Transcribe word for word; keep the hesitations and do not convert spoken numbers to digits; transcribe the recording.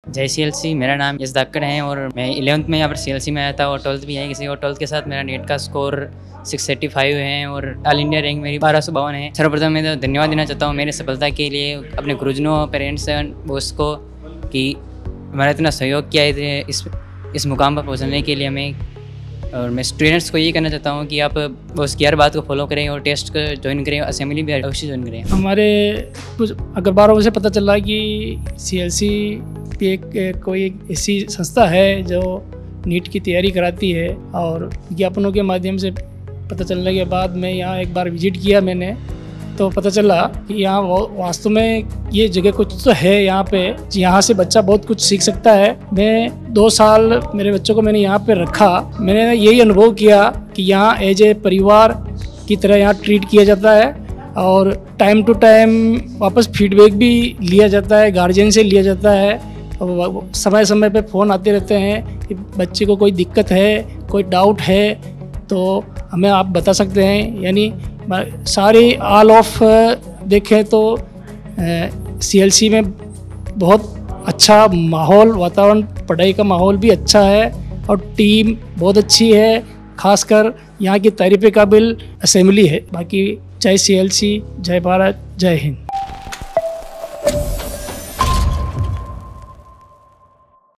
जय C L C, मेरा नाम यशदाकर है और मैं इलेवंथ में यहाँ पर सी एल सी में आया था और ट्वेल्थ भी यहीं किसी और ट्वेल्थ के साथ मेरा नीट का स्कोर सिक्स एटी फाइव है और ऑल इंडिया रैंक मेरी बारह सौ बावन है। सर्वप्रथम मैं तो धन्यवाद देना चाहता हूँ मेरी सफलता के लिए अपने गुरुजनों, पेरेंट्स एंड बॉस को कि हमारा इतना सहयोग किया है इस इस मुकाम पर पहुँचने के लिए हमें। और मैं स्टूडेंट्स को ये कहना चाहता हूँ कि आप बस की हर बात को फॉलो करें और टेस्ट को ज्वाइन करें, असेंबली भी अवश्य ज्वाइन करें। हमारे कुछ अखबारों से पता चला कि सी एल सी एक कोई एक ऐसी संस्था है जो नीट की तैयारी कराती है और विज्ञापनों के माध्यम से पता चलने के बाद मैं यहाँ एक बार विजिट किया मैंने, तो पता चला कि यहाँ वास्तव में ये जगह कुछ तो है यहाँ पे, यहाँ से बच्चा बहुत कुछ सीख सकता है। मैं दो साल मेरे बच्चों को मैंने यहाँ पे रखा, मैंने यही अनुभव किया कि यहाँ एज ए परिवार की तरह यहाँ ट्रीट किया जाता है और टाइम टू टाइम वापस फीडबैक भी लिया जाता है, गार्जियन से लिया जाता है और समय समय पे फ़ोन आते रहते हैं कि बच्चे को कोई दिक्कत है, कोई डाउट है तो हमें आप बता सकते हैं। यानी सारी ऑल ऑफ देखें तो सी एल सी में बहुत अच्छा माहौल, वातावरण, पढ़ाई का माहौल भी अच्छा है और टीम बहुत अच्छी है, खासकर यहाँ की तारीफ़ काबिल असेंबली है। बाकी जय सी एल सी, जय भारत, जय हिंद।